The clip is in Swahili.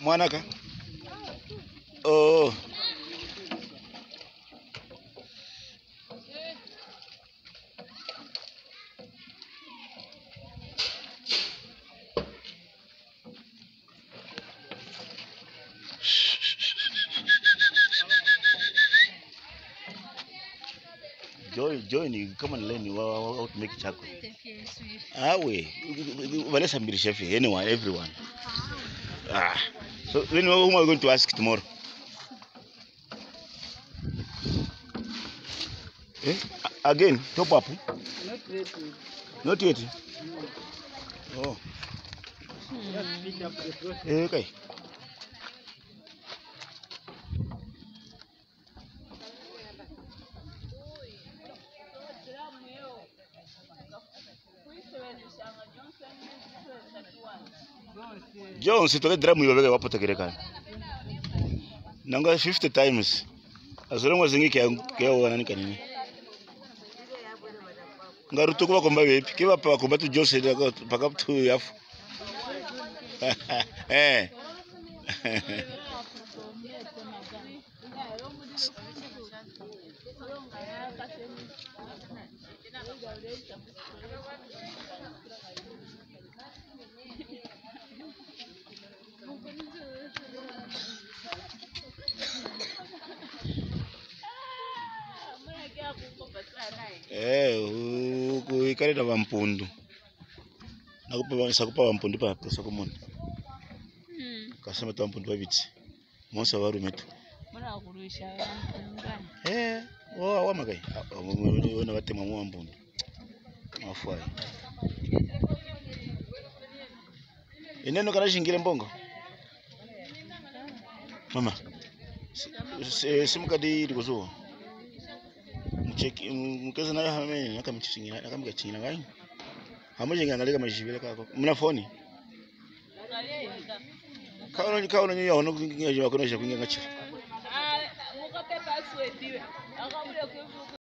Mwanaka? Oh. Join, come and learn how to make chocolate. Ah, we. Vanessa be chef. Anyone, everyone. Ah. So, then who am I going to ask tomorrow? Eh? Again, top up? Not yet. Not yet? Oh. Just speed up the process. Okay. Jones, to get drum you wapo tekerekana. Nanga 50 times. As long as ngike keo nani kanini. Ngaruto kwa komba bepi. Kiba pa komba tu Jones paka tu yafu. Eh. Kuikari na vampundu. Nakupa vampundu pa pesa kumona. Kasema tu vampundu vavitsi. Monsa varu metu. Mwana kurusha vampundu. Wa magai. Wana watema vampundu. Mafai. Ineno kana shingire mbongo. Mama. Simukadi ndikuzuwa. Mkeza nayo hameni nakamchingina ngai. Hamujenga ngalika mashibile kako. Mna phone? Kaona nyo yaona kunginga jwa kunosha kunginga chira. Mukape password iwe. Akabule